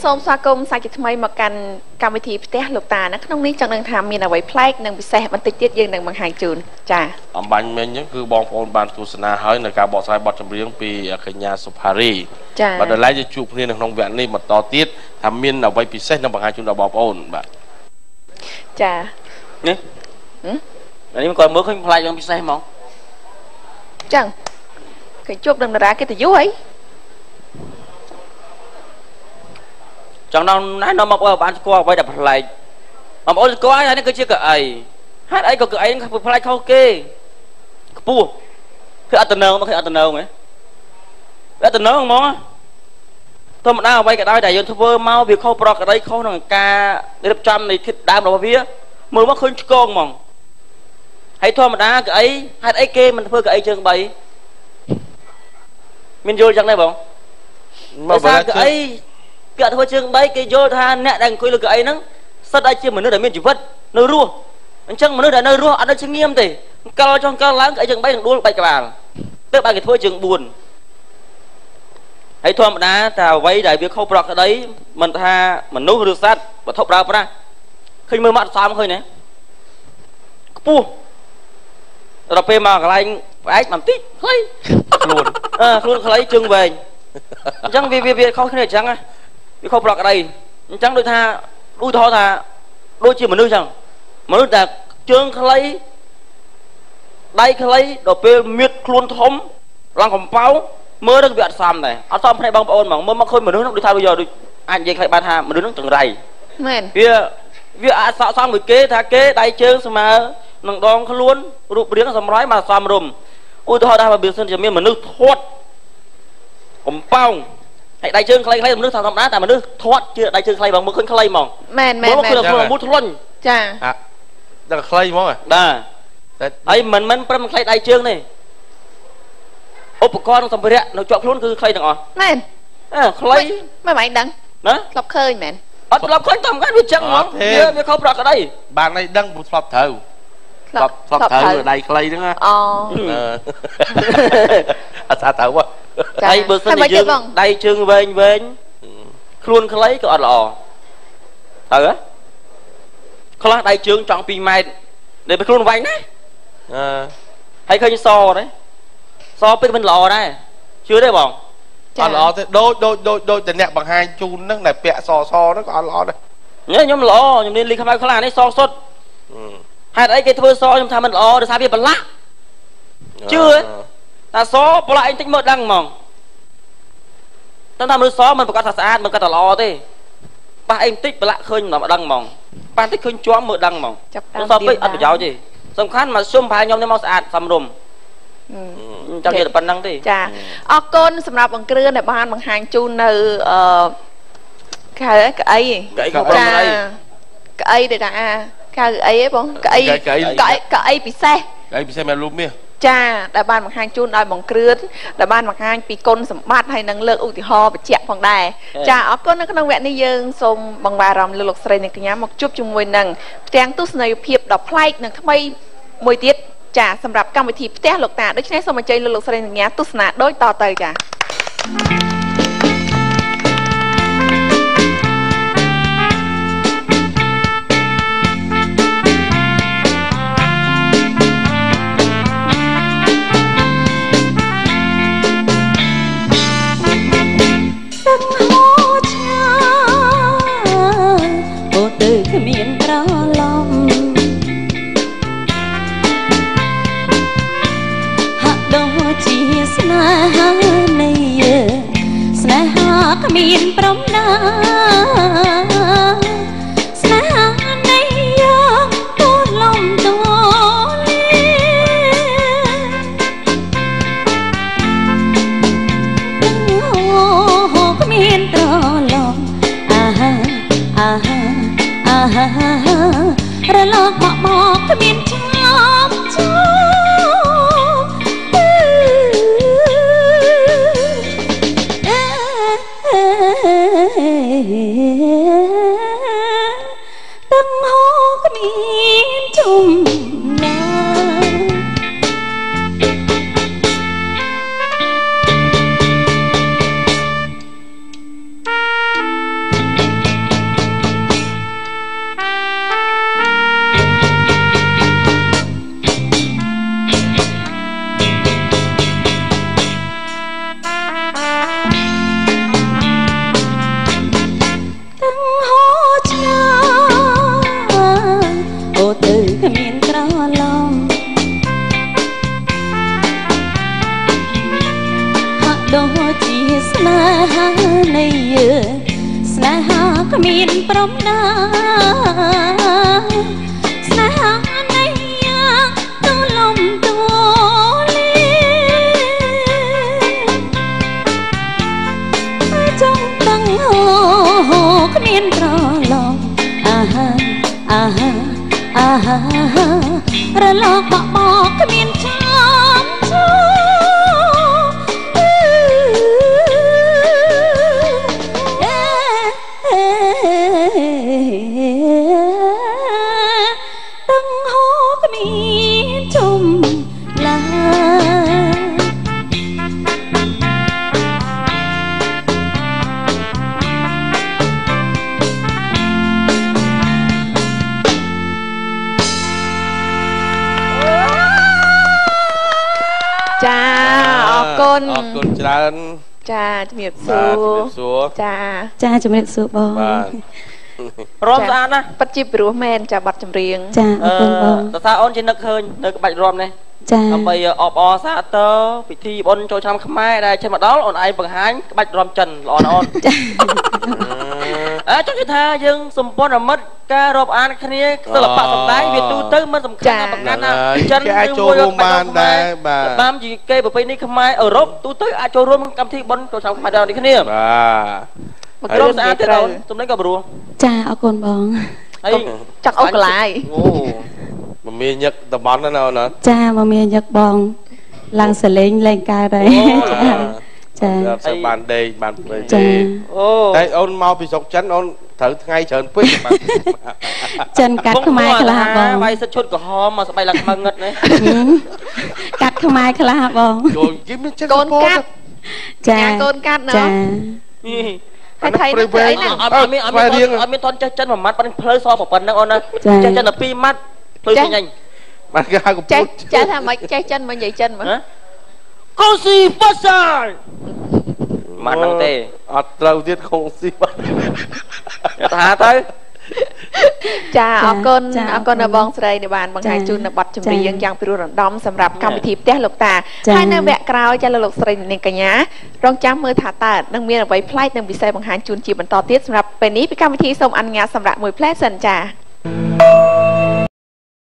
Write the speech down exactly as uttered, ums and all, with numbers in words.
សូមស្វាគមន៍សាច់ថ្មីមកកាន់កម្មវិធីផ្ទះលោកតាណាក្នុងនេះចង់នឹងថាមានអ្វីប្លែកនិងពិសេសបន្តិចទៀតយើងនឹងបង្ហាញជូនចាអំបញ្ញមិញគឺបងប្អូនបានទស្សនាហើយនៅការបកស្រាយបទចម្រៀងពីកញ្ញាសុផារីចាបាទដល់ឡែកយើងជួបគ្នានៅក្នុងវគ្គនេះបន្តទៀតថាមានអ្វីពិសេសនឹងបង្ហាញជូនដល់បងប្អូនបាទចានេះនេះមិនគាត់មើលឃើញប្លែកយ៉ាងពិសេសហ្មងចឹងគេជួបនឹងតារាកិត្តិយសអីចង់ដល់ណែនាំមកបងបានស្គាល់អ្វីដែលប្លែកបងប្អូនស្គាល់ហើយនេះគឺជាកៅអីហេតុអីក៏កៅអីប្លែកខុសគេខ្ពស់គឺអត្តនើមកគឺអត្តនើហ៎អត្តនើហ្មងធម្មតាអ្វីក៏ដោយតែយើងធ្វើមកវាខុសប្រក្រតីខុសនឹងការរៀបចំនៃធិតដើមរបស់វាមើលមកឃើញឆ្កងហ្មងហើយធម្មតាកៅអីហេតុអីគេមិនធ្វើកៅអីជើងបីមានយល់ចឹងដែរបងមកបើកៅអីគេអត់ធ្វើជើងបីគេយល់ថាអ្នកដែលអង្គុយលើកៅអីហ្នឹងសិតតែជាមនុស្សដែលមានជីវិតនៅរស់អញ្ចឹងមនុស្សដែលនៅរស់អត់នៅឈងៀមទេកលចង់កលឡើងកៅអីជើងបីនឹងដួលបែកក្បាលទើបឲ្យគេធ្វើជើងបួនហើយធម្មតាតែអ្វីដែលវាខុសប្រក្រតីមិនថាមនុស្សឬសត្វវត្ថុប្រើប្រាស់ឃើញមើលមកអត់សមឃើញណាខ្ពស់ដល់ពេលមកកន្លែងផ្អែកបន្តិចខ្លីខ្លួនអឺខ្លួនខ្លីជើងវែងអញ្ចឹងវាវាខុសគ្នាអញ្ចឹងណាវាខុសប្រក្រតីអញ្ចឹងដូចថាឧទាហរណ៍ថាដូចជាមនុស្សអញ្ចឹងមនុស្សតែជើងខ្លីដៃខ្លីដល់ពេលមៀតខ្លួនធំឡើងកំប៉ោងមើលទៅវាអត់សមដែរអត់សមភ្នែកបងប្អូនហ្មងមើលមកឃើញមនុស្សនោះដូចថាដូចដូចអាចនិយាយខ្លីបានថាមនុស្សនោះចង្រៃមែនវាវាអាចស័ក្តិសមមួយគេថាគេដៃជើងស្មើនឹងដងខ្លួនរូបរាងសម្រ័យមកសមរម្យឧទាហរណ៍ថាបើសិនជាមានមនុស្សធាត់កំប៉ោងហើយដៃជើងខ្លីៗមនុស្សធម្មតាតែមនុស្សធាត់ជាដៃជើងខ្លីបងមើលឃើញខ្លីហ្មងមែនមែនមែនមើលមូលធ្លុញចាដល់ខ្លីហ្មងបាទហើយមិនមិនប្រឹមខ្លីដៃជើងទេឧបករណ៍និងសម្ភារៈនៅជាប់ខ្លួនគឺខ្លីទាំងអស់មែនអឺខ្លីមិនមិនដឹងណាធ្លាប់ឃើញមែនអត់ធ្លាប់ឃើញតាមកានវាចឹងហ្មងវាវាខុសប្រក្រតីបានន័យដឹងព្រោះធ្លាប់ត្រូវធ្លាប់ធ្លាប់ត្រូវដៃខ្លីហ្នឹងអូអត់ថាត្រូវហើយបើសិនជាយើងដៃជើងវែងវែងខ្លួនខ្លីក៏អត់ល្អត្រូវហ៎ខ្លះដៃជើងចង់ពីម៉ែត្រដែលពេលខ្លួនវែងណាអឺហើយឃើញសទេសពេកមិនល្អដែរជឿទេបងអត់ល្អទេដូចដូចដូចដូចតែអ្នកបង្ហាញជូនហ្នឹងដែលពាក់សសហ្នឹងក៏អត់ល្អដែរខ្ញុំល្អខ្ញុំមានលីខ្មៅខ្លានេះសសុទ្ធហេតុអីគេធ្វើសខ្ញុំថាមិនល្អដោយសារវាប្រឡាក់ជឿតែសប្រឡាក់អីតិចមើលដឹងហ្មងតែថាមើលសមិនប្រកាសថាស្អាតមិនប្រកាសថាល្អទេប៉ះអីបន្តិចប្រឡាក់ឃើញមិនដឹងហ្មងប៉ះតិចឃើញជាប់មើលដឹងហ្មងសពេកអត់ប្រយោជន៍ទេសំខាន់មកជុំប្រហែលខ្ញុំនេះមកស្អាតសំរុំចង់និយាយតែប៉ុណ្្នឹងទេចាអរគុណសម្រាប់បង្គ្រឿនដែលបានបង្ហាញជូននៅអឺកៅកៅអីកៅអីខុសប្រក្រតីកៅអីដែលថាកៅអីហ៎បងកៅអីកៅអីកៅអីពិសេសកៅអីពិសេសមែនលូមាសចាដែលបានបង្ហាញជូនដោយបង្គ្រឿនដែលបានបង្ហាញពីគុណសម្បត្តិហើយនឹងលើកឧទាហរណ៍បញ្ជាក់ផងដែរចាអរគុណនៅក្នុងវគ្គនេះយើងសូមបង្វែរអារម្មណ៍លោកលោកស្រីនិងកញ្ញាមកជួបជាមួយនឹងផ្ទាំងទស្សនីយភាពដ៏ប្លែកនិងថ្មីមួយទៀតចាសម្រាប់កម្មវិធីផ្ទះលោកតាដូច្នេះសូមអញ្ជើញលោកលោកស្រីនិងកញ្ញាទស្សនាដូចតទៅចាគ្មានប្រឡំហាក់ដូចជាស្នេហានៃស្នេហាគ្មានប្រមាស្នេហានៃយើងទូលំទូលាអូគ្មានប្រឡំអាហាអាហារលកបបកគ្មានចាំចាំទឹកហូរគ្មានជុំណាมนาสนาในยังตัวลมตัวเลี้ยจงตั้งโหขมิ้นตรอลองอาฮาอาฮาอาฮาระลอกบอกบอกขมิ้นช้ำช้ำตั้งหอกมีชมลาจ้าออกก้นออกก้นจานจ้าจะมีสูจ้าจ้าจะไม่สูบองรอมสะอาดนะปัจจิปรุแมนจะบัดจำเรียงจ้าออกก้นบองแต่ถ้าอ้นจะนึกเคยนึกบัดรอมเนี่ยจ้าทำไปออกอซาเตอร์พิธีบนโจชามขมายได้เช่นมาดอลอ่อนไอบังหายบัดรอมจันอ่อนอ่อนเออจังท่ายังสมบูรณ์มัดการรอบอ่านคณีสลับปะสำได้เวียดตูเตอร์มันสำคัญนะบางงานนะจันโจรมานได้บ้ามจีเกย์แบบนี้ขมายเออรบตูเตอร์อาโจรมกำที่บนโจชามขมายดาวนี่คณีรอบสะอาดที่เราตรงนั้นก็บรัวจ้าเอาก้นบองจักเอากลายมันมียักตะบอนนั่นเอานะจ้ามันมียักบองลังเสลงแรงกายอะไรจ้าสบานเดย์บานเดย์แต่อ้นเมาไปสกจันอ้นถือไงเชิญปุ๊บจันกัดขมายขลาบองใบสะชุดก็หอมมาสบายหลังมังเงิดเลยกัดขมายขลาบองโกนกัดจ้าโกนกัดเนาะให้ไทยนักเตะนะเอาไม่เอาไม่เอาไม่ตอนจันมามัดเป็นเพลย์ซอปปันนักอ้นนะจันจันปีมัดเพลย์ยังมันก็ให้กูพูดจ้าทำไมใจจันมันใหญ่จันมั้งคงสีฟ้าใสมันนั่งเตะอัดเราเทียนคงสีฟ้าหาเต้จ้าออกก้นออกก้นนบองสไลในบ้านบางไงจูนนบัดจำเรียงยังไปรู้รดอมสำหรับคำพิธีเตะหลกตาให้นางแบกกราวจะหลกสไลในกันยะรองจ้ามือถาตานังเมียนไว้พลายนังบิไซบางหางจูนจีบันต่อเตี้ยสำหรับเป็นนี้เป็นคำพิธีสมอัญญาสำหรับมวยแพร่สันจ้า